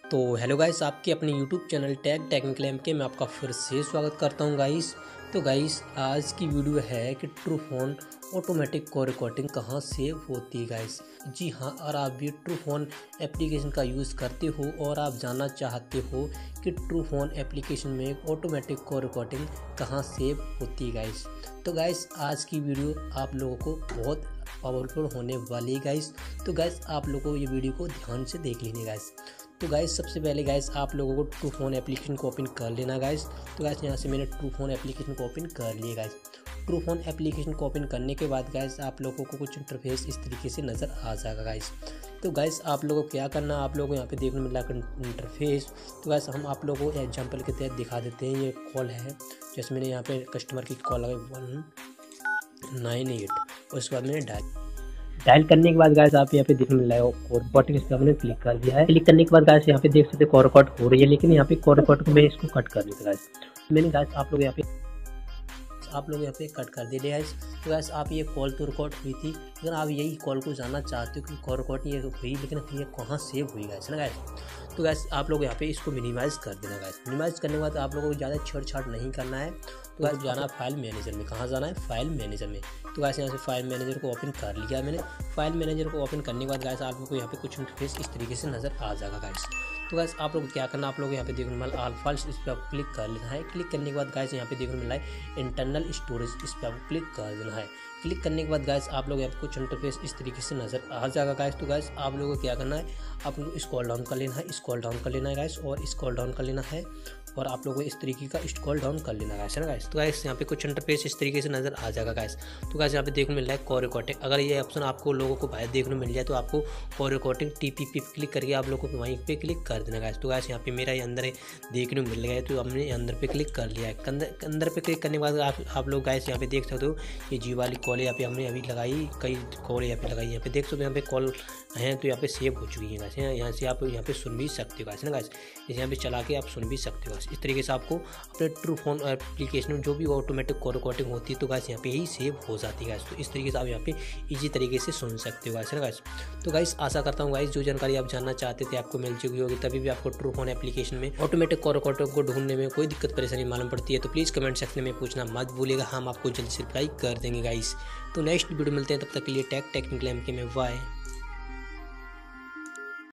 तो hello guys, आपके अपने YouTube channel tag technical M K में आपका फिर से स्वागत करता हूं गाइस। तो गाइस, आज की वीडियो है कि true phone automatic call recording कहां सेव होती है गाइस। जी हां, और आप भी ट्रू फोन एप्लीकेशन का यूज़ करते हो और आप जानना चाहते हो कि ट्रू फोन एप्लीकेशन में ऑटोमेटिक कॉल रिकॉर्डिंग कहां सेव होती है गाइस। तो गाइस, आज की वीडियो आप लोगों को बहुत पावरफुल होने वाली है गाइस। तो गाइस, आप लोगों को ये वीडियो को ध्यान से देख लेंगे गाइस। तो गाइस, सबसे पहले गाइस आप लोगों को ट्रू फोन एप्लीकेशन को ओपन कर लेना गाइस। तो गाइस, यहाँ से मैंने ट्रू फोन एप्लीकेशन को ओपन कर लिया गाइस। ट्रू फोन एप्लीकेशन को ओपन करने के बाद गाइस आप लोगों को कुछ इंटरफेस इस तरीके से नज़र आ जाएगा गाइस। तो गाइस, आप लोगों को क्या करना, आप लोगों को यहाँ पे देखने मिल रहा है इंटरफेस। तो गाइस, हम आप लोगों को एग्जाम्पल के तहत दिखा देते हैं। ये कॉल है, जैसे मैंने यहाँ पे कस्टमर की कॉल लगाई 198 और उसके बाद मैंने डायल करने के बाद गाइस आप यहाँ पे देखने मिल रहा है कॉल रिकॉर्डिंग, इस पर हमने क्लिक कर दिया है। क्लिक करने के बाद गाइस यहाँ पे देख सकते हैं कॉल रिकॉर्ड हो रही है, लेकिन यहाँ पे कॉल रिकॉर्ड को मैं इसको कट कर देता गाइस। मैंने गाइस आप लोग यहाँ पे कट कर दिया गाइस। तो गाइस, आप ये कॉल तो रिकॉर्ड हुई थी, लेकिन आप यही कॉल को जानना चाहते हो कि कॉल रिकॉर्ड ये हुई, लेकिन ये कहाँ सेव हुई गाइस ना गाइस। तो गाइस, आप लोग यहाँ पे इसको मिनिमाइज़ कर देना गाइस। मिनिमाइज़ करने के बाद आप लोगों को ज़्यादा छेड़छाड़ नहीं करना है। तो गाइस, जाना है फाइल मैनेजर में। कहाँ जाना है? फाइल मैनेजर में। तो गाइस, यहाँ से फाइल मैनेजर को ओपन कर लिया मैंने। फाइल मैनेजर को ओपन करने के बाद गाइस आप लोगों को यहाँ पे कुछ इंटरफेस इस तरीके से नज़र आ जाएगा गाइस। तो गाइस, आप लोग को क्या करना, आप लोग यहाँ पे देखने मिला ऑल फाइल्स, इस पर आप क्लिक कर लेना है। क्लिक करने के बाद गाइस यहाँ पे देखने मिला है इंटरनल स्टोरेज, इस पर आपको क्लिक कर देना है। क्लिक करने के बाद गाइस आप लोग यहाँ पे कुछ इंटरफेस इस तरीके से नज़र आ जाएगा गाइस। तो गाइस, आप लोगों को क्या करना है, आप लोग स्क्रॉल डाउन कर लेना है, स्क्रॉल डाउन कर लेना है गाइस, और स्क्रॉल डाउन कर लेना है, और आप लोगों को इस तरीके का स्क्रॉल डाउन कर लेना है ना गाइस। तो गाइस, यहाँ पे कुछ इंटरफेस इस तरीके से नज़र आ जाएगा गाइस। तो गाइस, यहाँ पे देखने मिल रहा है कॉल रिकॉर्डिंग। अगर ये ऑप्शन आपको लोगों को बाहर देखने मिल जाए तो आपको कॉल रिकॉर्डिंग TPP क्लिक करके आप लोगों को वहीं पे क्लिक कर देना गाइस। तो गाइस, यहाँ पे मेरा ये अंदर देखने मिल गया है, तो हमने अंदर पे क्लिक कर लिया है। अंदर पे क्लिक करने के बाद आप लोग गाइस यहाँ पे देख सकते हो, ये जी वाली कॉल यहाँ पे हमने अभी लगाई, कई कॉल यहाँ पे लगाई। यहाँ पे देख सकते हो, यहाँ पे कॉल हैं तो यहाँ पे सेव हो चुकी है गाइस। यहाँ से आप यहाँ पे सुन भी सकते हो गाइस ना गाइस। इसे यहाँ पे चला के आप सुन भी सकते हो गाइस। इस तरीके से आपको अपने ट्रू फोन एप्लीकेशन में जो भी ऑटोमेटिक कॉल रिकॉर्डिंग होती है तो गाइस यहाँ पे ही सेव हो जाती है गाइस। तो इस तरीके से आप यहाँ पे इजी तरीके से सुन सकते हो गाइस ना गाइस। तो गाइस, आशा करता हूँ गाइस जो जानकारी आप जानना चाहते थे आपको मिल चुकी होगी। तभी भी आपको ट्रू फोन एप्लीकेशन में ऑटोमेटिक कॉल रिकॉर्डिंग को ढूंढने में कोई दिक्कत परेशानी मालूम पड़ती है तो प्लीज़ कमेंट सेक्शन में पूछना मत भूलिएगा, हम आपको जल्दी से रिप्लाई कर देंगे गाइस। तो नेक्स्ट वीडियो मिलते हैं, तब तक के लिए टेक्निकल एम के में बाय।